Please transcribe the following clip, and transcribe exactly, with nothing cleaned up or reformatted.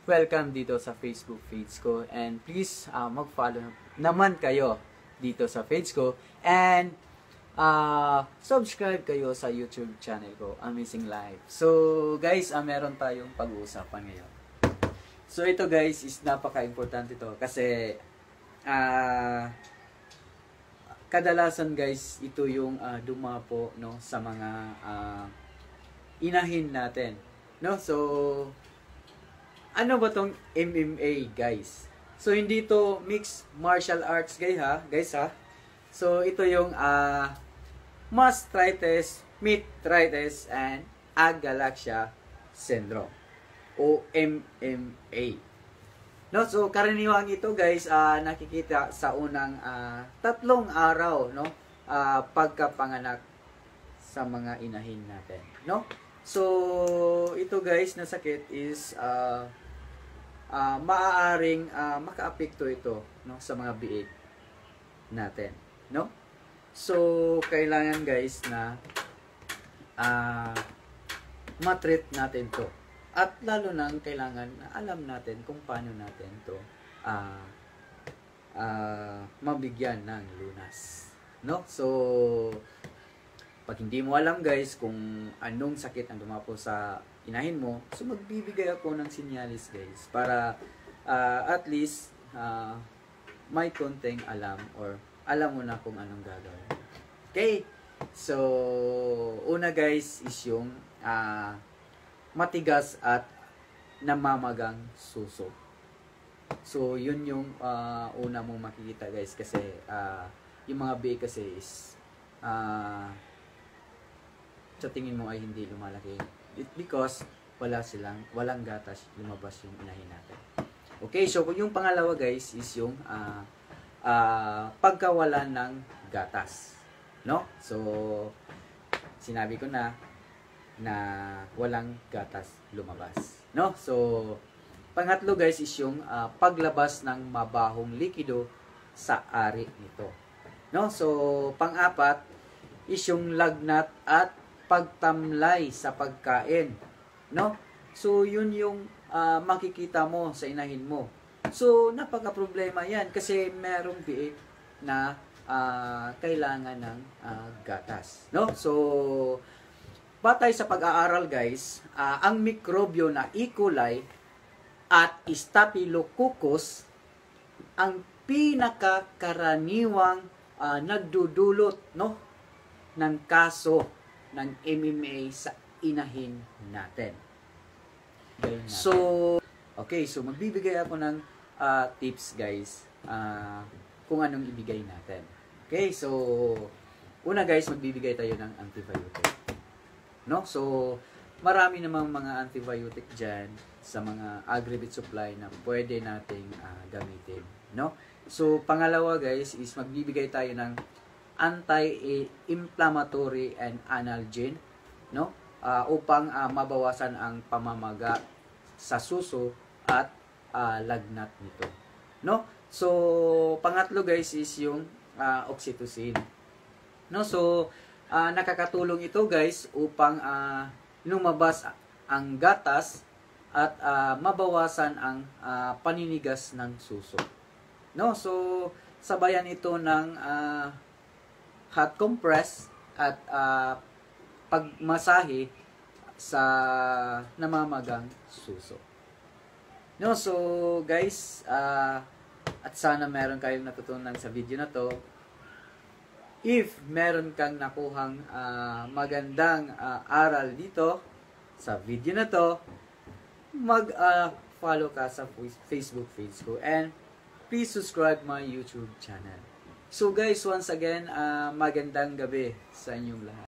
welcome dito sa Facebook page ko. And please, uh, mag-follow naman kayo dito sa page ko. And, uh, subscribe kayo sa YouTube channel ko, Amazing Life. So, guys, uh, meron tayong pag-uusapan ngayon. So, ito guys, is napaka-importante ito. Kasi, ah... Uh, kadalasan guys, ito yung uh, dumapo no sa mga uh, inahin natin, no? So ano ba tong M M A guys? So hindi to mixed martial arts guys ha, guys ha. So ito yung uh, mastitis, metritis and agalaxia syndrome o M M A. No, so karaniwang ito guys, uh, nakikita sa unang uh, tatlong araw, no, uh, pagkapanganak sa mga inahin natin, no. So ito guys na sakit is uh, uh, maaaring uh, makaapekto ito, no, sa mga biik natin, no. So kailangan guys na uh, matreat natin to. At lalo nang kailangan na alam natin kung paano natin to uh, uh, mabigyan ng lunas, no? So pag hindi mo alam guys kung anong sakit ang dumapo sa inahin mo, so magbibigay ako ng sinyalis guys para uh, at least uh, may konting alam or alam mo na kung anong gagawin. Okay? So una guys is yung uh, matigas at namamagang suso. So, yun yung uh, una mong makikita guys kasi uh, yung mga biik kasi is uh, sa tingin mo ay hindi lumalaki. It because wala silang, walang gatas lumabas yung inahin natin. Okay, so yung pangalawa guys is yung uh, uh, pagkawalan ng gatas. No? So, sinabi ko na na walang gatas lumabas, no? So pangatlo guys is yung uh, paglabas ng mabahong likido sa ari nito, no? So pang-apat is yung lagnat at pagtamlay sa pagkain, no? So yun yung uh, makikita mo sa inahin mo. So napaka-problema yan kasi merong biik na uh, kailangan ng uh, gatas, no? So batay sa pag-aaral guys, uh, ang mikrobyo na E. coli at Staphylococcus ang pinakakaraniwang uh, nagdudulot no ng kaso ng M M A sa inahin natin. So, okay, so magbibigay ako ng uh, tips guys uh, kung anong ibigay natin. Okay, so una guys, magbibigay tayo ng antibiotic. No? So, marami namang mga antibiotic dyan sa mga aggregate supply na pwede nating uh, gamitin. No? So, pangalawa guys is magbibigay tayo ng anti-inflammatory and analgin, no? Uh, upang uh, mabawasan ang pamamaga sa suso at uh, lagnat nito. No? So, pangatlo guys is yung uh, oxytocin. No? So, Uh, nakakatulong ito guys upang uh, lumabas ang gatas at uh, mabawasan ang uh, paninigas ng suso. No, so sabayan ito ng uh, hot compress at uh, pagmasahe sa namamagang suso. No, so guys, uh, at sana meron kayong natutunan sa video na to. If meron kang nakuhang uh, magandang uh, aral dito sa video na to, mag-follow uh, ka sa Facebook page ko and please subscribe my YouTube channel. So guys, once again, uh, magandang gabi sa inyong lahat.